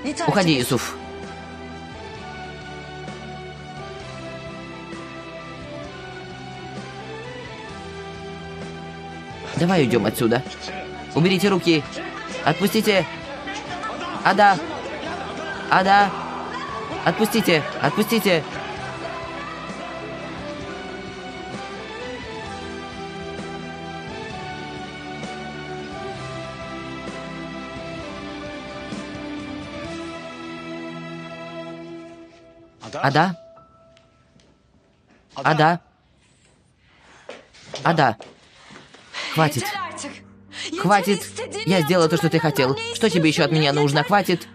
Уходи, Юсуф. Давай уйдем отсюда. Уберите руки. Отпустите. Ада. Ада. Отпустите. Отпустите. Ада. Ада. Ада. Хватит. Хватит. Я сделала то, что ты хотел. Что тебе еще от меня нужно? Хватит.